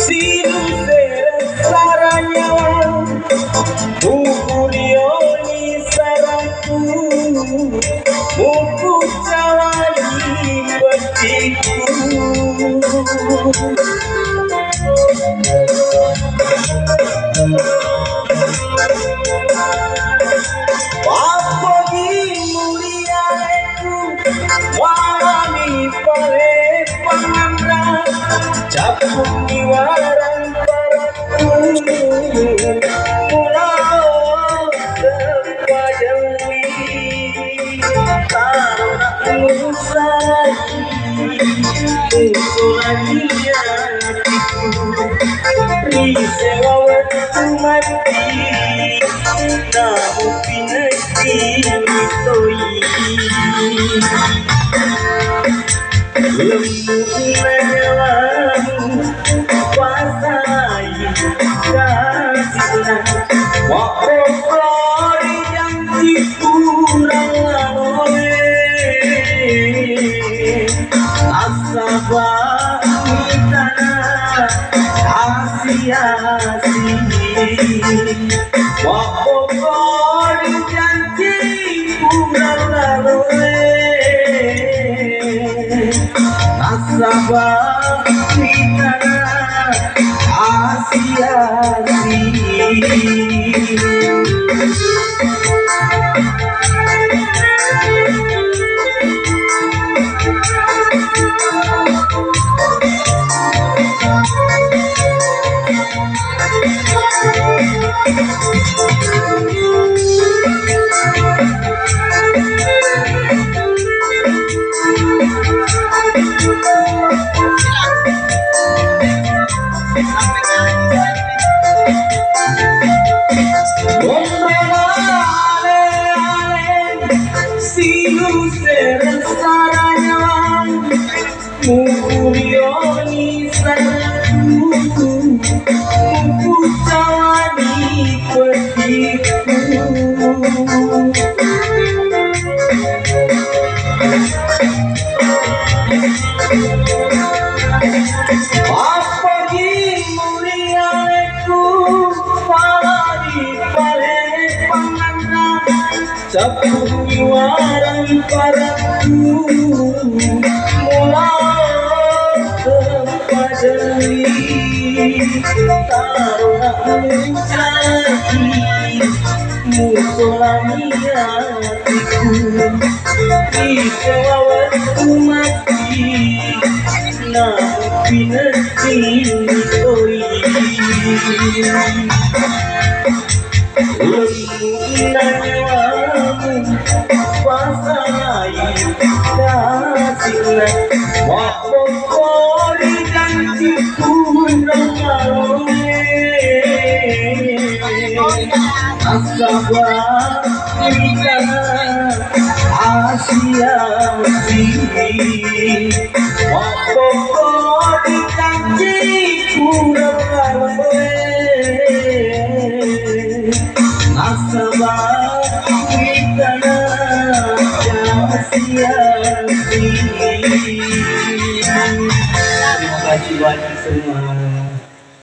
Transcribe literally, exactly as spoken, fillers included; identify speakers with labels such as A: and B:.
A: saranya buku dioni saraku buku cawali petiku Wapogi muliaku wani pare pangandra capung warang paraku pulau sepadami taruna usai usulani hatiku risewa waktu mati namu pinati mitoi lemu mewamu kuasai kasihnya wakori yang dikurang oleh asabah tanah asi-asi wakori janji kurang oleh asabah tanah asi-asi Mukurioni saraku buku cawani petiku Wapogi muliaku wani pare pangandra capung warang paraku taruna usai musolani hatiku risewa waktu mati namu pinati mitoi lemu nawamu kuasai kasihnya wakori janji kurang oleh asabah asi-asi wakori janji kurang oleh asabah asi-asi. Terima kasih banyak semua.